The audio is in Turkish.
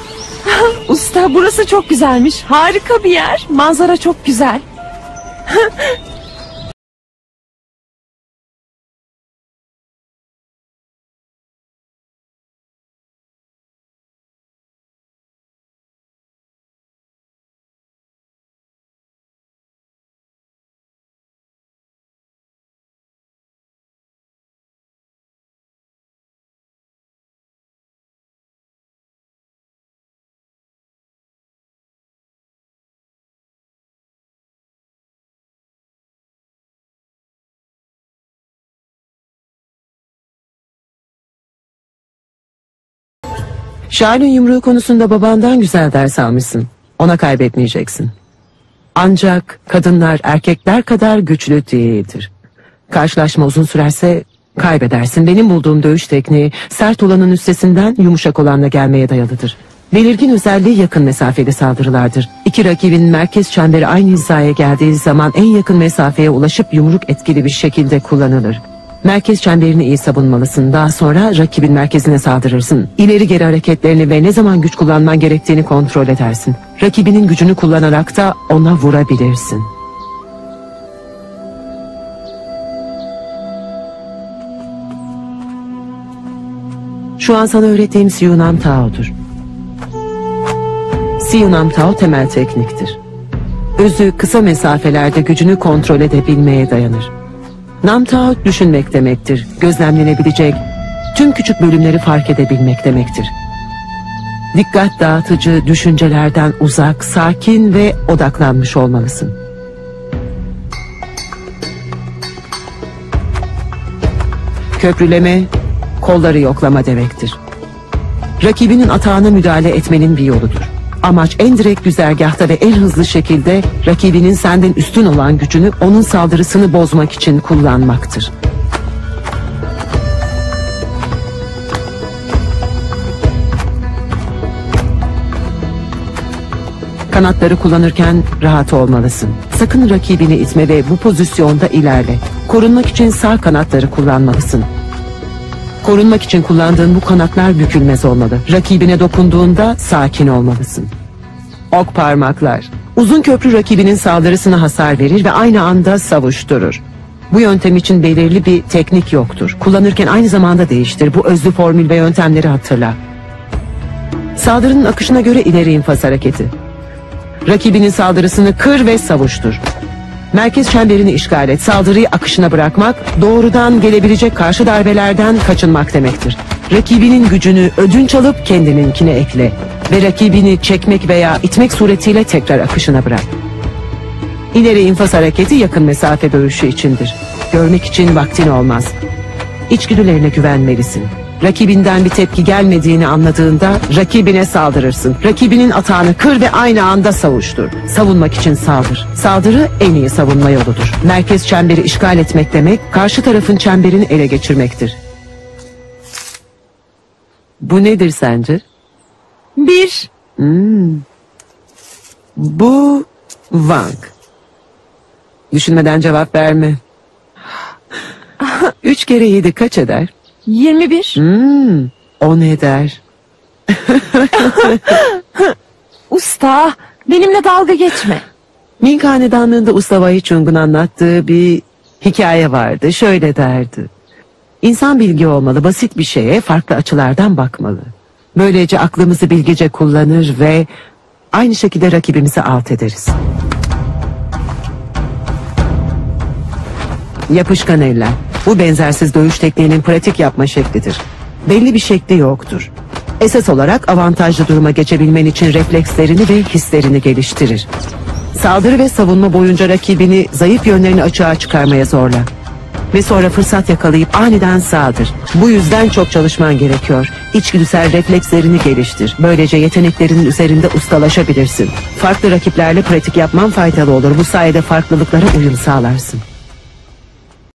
Usta, burası çok güzelmiş. Harika bir yer. Manzara çok güzel. Şahin'in yumruğu konusunda babandan güzel ders almışsın. Ona kaybetmeyeceksin. Ancak kadınlar erkekler kadar güçlü değildir. Karşılaşma uzun sürerse kaybedersin. Benim bulduğum dövüş tekniği sert olanın üstesinden yumuşak olanla gelmeye dayalıdır. Belirgin özelliği yakın mesafeli saldırılardır. İki rakibin merkez çemberi aynı hizaya geldiği zaman en yakın mesafeye ulaşıp yumruk etkili bir şekilde kullanılır. Merkez çemberini iyi savunmalısın. Daha sonra rakibin merkezine saldırırsın. İleri geri hareketlerini ve ne zaman güç kullanman gerektiğini kontrol edersin. Rakibinin gücünü kullanarak da ona vurabilirsin. Şu an sana öğrettiğim Siyu Nam Tao'dur. Siyu Nam Tao temel tekniktir. Özü kısa mesafelerde gücünü kontrol edebilmeye dayanır. Nam Tao düşünmek demektir. Gözlemlenebilecek tüm küçük bölümleri fark edebilmek demektir. Dikkat dağıtıcı düşüncelerden uzak, sakin ve odaklanmış olmalısın. Köprüleme, kolları yoklama demektir. Rakibinin atağına müdahale etmenin bir yoludur. Amaç en direkt güzergahta ve en hızlı şekilde rakibinin senden üstün olan gücünü onun saldırısını bozmak için kullanmaktır. Kanatları kullanırken rahat olmalısın. Sakın rakibini itme ve bu pozisyonda ilerle. Korunmak için sağ kanatları kullanmalısın. Korunmak için kullandığın bu kanatlar bükülmez olmalı. Rakibine dokunduğunda sakin olmalısın. Ok parmaklar. Uzun köprü rakibinin saldırısına hasar verir ve aynı anda savuşturur. Bu yöntem için belirli bir teknik yoktur. Kullanırken aynı zamanda değiştir. Bu özlü formül ve yöntemleri hatırla. Saldırının akışına göre ileri infaz hareketi. Rakibinin saldırısını kır ve savuştur. Merkez çemberini işgal et. Saldırıyı akışına bırakmak, doğrudan gelebilecek karşı darbelerden kaçınmak demektir. Rakibinin gücünü ödünç alıp kendininkine ekle. Ve rakibini çekmek veya itmek suretiyle tekrar akışına bırak. İleri infaz hareketi yakın mesafe dövüşü içindir. Görmek için vaktin olmaz. İçgüdülerine güvenmelisin. Rakibinden bir tepki gelmediğini anladığında rakibine saldırırsın. Rakibinin atağını kır ve aynı anda savuştur. Savunmak için saldır. Saldırı en iyi savunma yoludur. Merkez çemberi işgal etmek demek, karşı tarafın çemberini ele geçirmektir. Bu nedir sence? Bir. Bu Wang. Düşünmeden cevap verme. 3 kere 7 kaç eder? 21. O ne eder? Usta, benimle dalga geçme. Ming Hanedanlığı'nda Usta Wai Chung'un anlattığı bir hikaye vardı. Şöyle derdi. İnsan bilgi olmalı, basit bir şeye farklı açılardan bakmalı. Böylece aklımızı bilgece kullanır ve aynı şekilde rakibimizi alt ederiz. Yapışkan eller. Bu benzersiz dövüş tekniğinin pratik yapma şeklidir. Belli bir şekli yoktur. Esas olarak avantajlı duruma geçebilmen için reflekslerini ve hislerini geliştirir. Saldırı ve savunma boyunca rakibini zayıf yönlerini açığa çıkarmaya zorla. Ve sonra fırsat yakalayıp aniden saldır. Bu yüzden çok çalışman gerekiyor. İçgüdüsel reflekslerini geliştir. Böylece yeteneklerinin üzerinde ustalaşabilirsin. Farklı rakiplerle pratik yapman faydalı olur. Bu sayede farklılıklara uyum sağlarsın.